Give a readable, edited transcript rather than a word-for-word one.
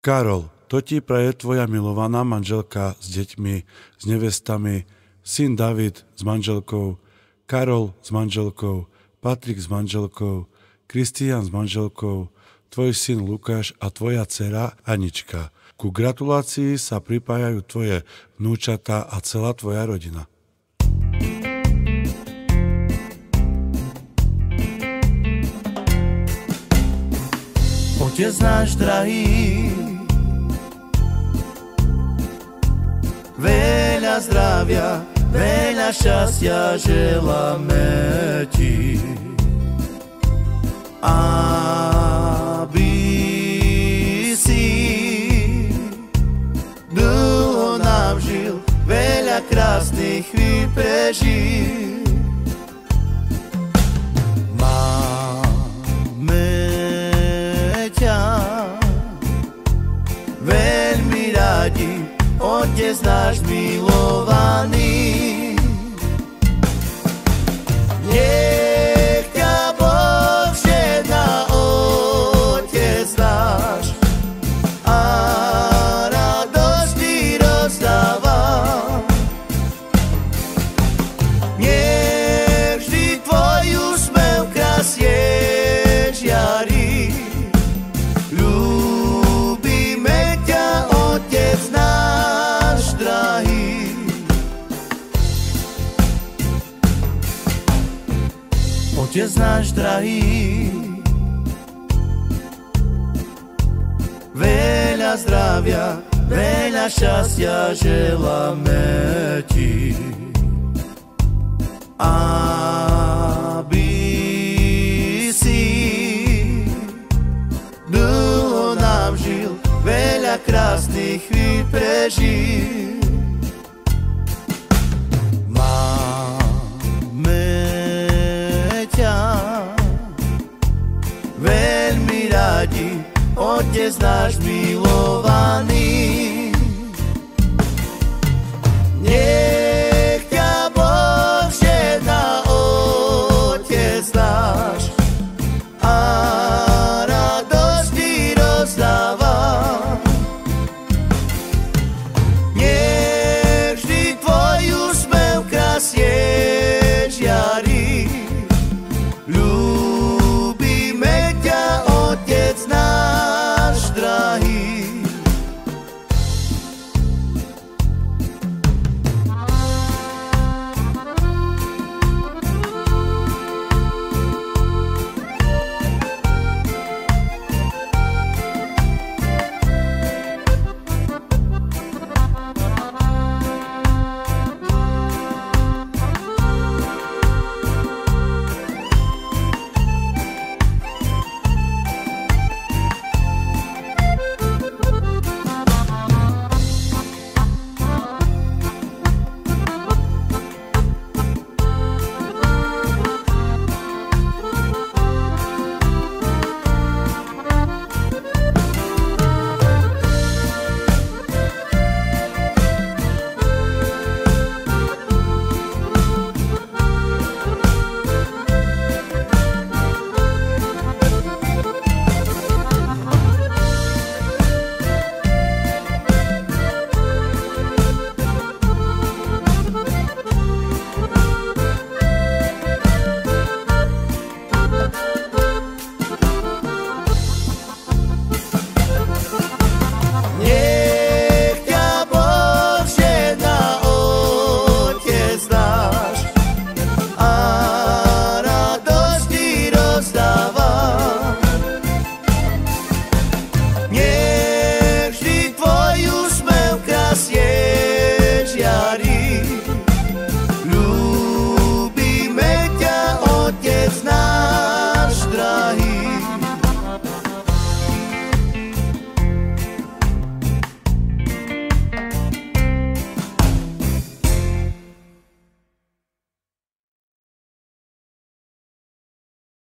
Karol, to ti praje tvoja milovaná manželka s deťmi, s nevestami, syn David s manželkou, Karol s manželkou, Patrik s manželkou, Kristián s manželkou, tvoj syn Lukáš a tvoja dcera Anička. Ku gratulácii sa pripájajú tvoje vnúčatá a celá tvoja rodina. Otec náš drahý, veľa zdravia, veľa šťastia želáme ti, aby si dlho nám žil, veľa krásnych chvíľ prežil. Veľmi radi, Otec náš milovaný. Nech ťa Boh žehná, Otec náš, a radosť ti rozdáva. Nech vždy tvoj úsmev krasie žiari. Otec náš drahý, veľa zdravia, veľa šťastia želáme ti, aby si dlho nám žil, veľa krásnych chvíľ prežil. Veľmi radi, Otec náš milovaný.